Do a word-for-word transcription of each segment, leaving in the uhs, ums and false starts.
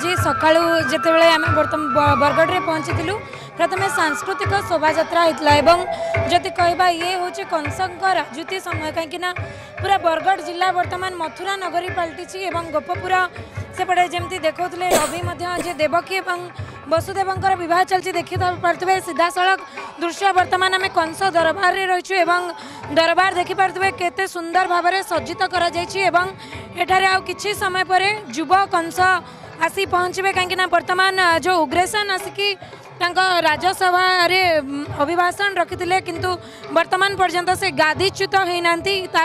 जी सकाळू जितेबाला आम बर्तमान बरगढ़ पहुँची प्रथम सांस्कृतिक शोभा यात्रा होता एवं जदि कहवा ये हूँ कंसक राजनीति समय कहीं पूरा बरगढ़ जिला बर्तमान मथुरा नगरी पलटि गोपपुर सेपटे जमी देखुले रवि जे देवकी और वसुदेवर बह चलती देखी पारे सीधा सड़क दृश्य बर्तमान आम कंस दरबार में रहीचु एवं दरबार देखिपे केते सुंदर भाव में सज्जित कर किछि समय पर युव कंस आसी पहुँचे कहीं बर्तमान जो उग्रेसन आसिकी राज्यसभा रे अभिभाषण रखी किंतु वर्तमान पर्यंत से गादीच्युत होना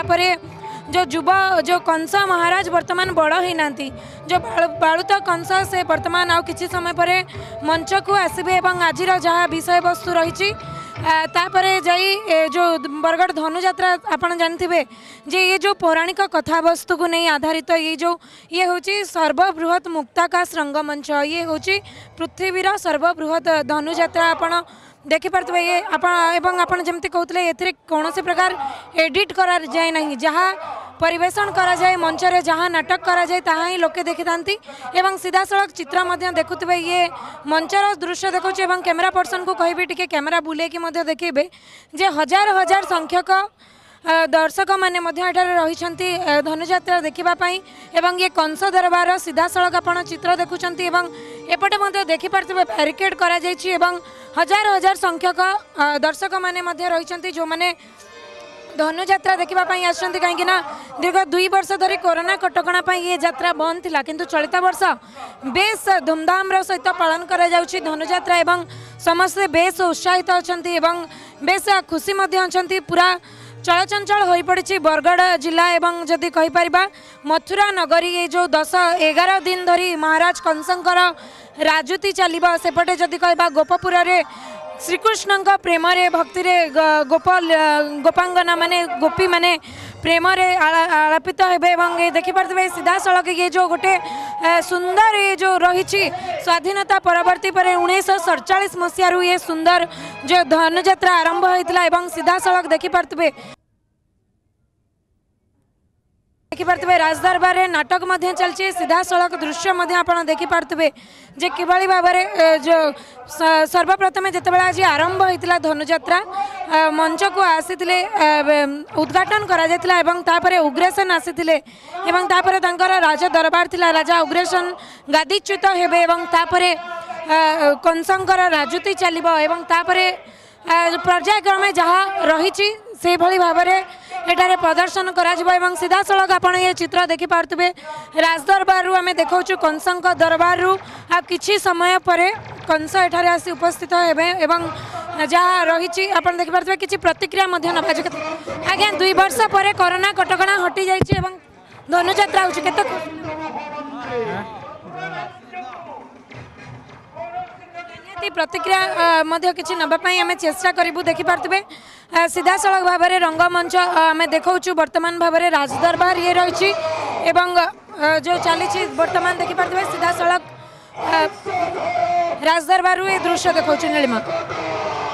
जो युव जो कंस महाराज वर्तमान बड़ होना जो बालुत कंस से वर्तमान आउ किछि समय पर मंच को आसबे एवं आज जहाँ विषय वस्तु रही तापरे जाई जो बरगढ़ धनु यात्रा आपन जानथिबे जे ये जो पौराणिक कथा वस्तु को नहीं आधारित तो ये जो ये होची सर्वबृहत मुक्ताकाश रंगमंच ये होची पृथ्वीर सर्वबृहत धनु यात्रा आपन देखि पारथबे ये आपन एवं आपन जेमति कहउतले एथिरे कोनोसी प्रकार एडिट करा जाय नहीं जहाँ परिवेषण करा जाए मंच रे जहाँ नाटक करा जाए ताहा ही लोके देखि थांती एवं सीधा सड़क चित्र मध्य देखुतबे ये मंचर दृश्य देखुचे एवं कैमरा पर्सन को कहबे टिके कैमरा बुले कि मध्य देखिबे जे हजार हजार संख्यक दर्शक माने मध्य रही धनुयात्रा देखापी एवं ये कंस दरबार सीधा सड़क आपण चित्र देखुंट एवं एपटे मध्य देखिपारे बैरिकेड करा जायछि एवं हजार हजार संख्यक दर्शक माने मध्य रही जो माने धनुयात्रा देखापी आसछन्ति कहीं दीर्घ दुई वर्ष धरी कोरोना कटकणा ये यात्रा बंद थिला किंतु चलित वर्ष बेस धूमधाम सहित पालन करा जाउछि धनुयात्रा एवं समस्ते बेस उत्साहित अछन्ति एवं बेस खुशी मध्य अछन्ति पूरा चलचंचल हो पड़ी बरगढ़ जिला एवं जदि कहीपर मथुरा नगरी ये जो दस एगार दिन धरी महाराज कंसंकर राजूति चलो सेपटे जदि कह गोपपुर रे श्रीकृष्ण प्रेम रे भक्ति रे गोप गोपांगना माने गोपी माने प्रेम रे आलापित हेबे एवं ये देखिपारे सीधा सड़क ये जो गोटे सुंदर ये जो रही स्वाधीनता परवर्ती पर उन्नीस सड़चाश मसीह ये सुंदर जो धनुयात्रा आरंभ होता एवं सीधा सड़क देखिपारे देखिपारे राजदरबार नाटक मध्य चलती सीधा सड़क दृश्य आपड़ देखिपारे जे किभली भाव में जो सर्वप्रथम जितेबाला आज आरंभ होता धनुयात्रा मंच को आसी उद्घाटन कर उग्रेसन आसी राज दरबार थिला राजा उग्रेसन गादीच्युत हेबे एवं तापरे कंसंकर राजूति चलिबो एवं तापरे पर्यायक्रमे जहाँ रही से भली भाव में एटारे प्रदर्शन करा सीधा सड़क आपण ये चित्र देखिपारे राजदरबार आम देखा कंसंक दरबार आ किछि समय पर कंस एठारे आसी उपस्थित हेबे एवं जहाँ रही आप देखिपारे किछि प्रतिक्रिया नबा आज्ञा दुई वर्ष पर कोरोना कटकणा हटि जाइछि एवं धनुयात्रा होछि केते प्रतिक्रिया किसी नापी आम चेष्टा करूँ देखिपारे सीधा सड़क भाव में रंगमंच आम देखा बर्तमान भाव में राजदरबार ये रही जो चली बर्तमान देखिपारे सीधा सड़क राजदरबार ये दृश्य देखा नीलिमा।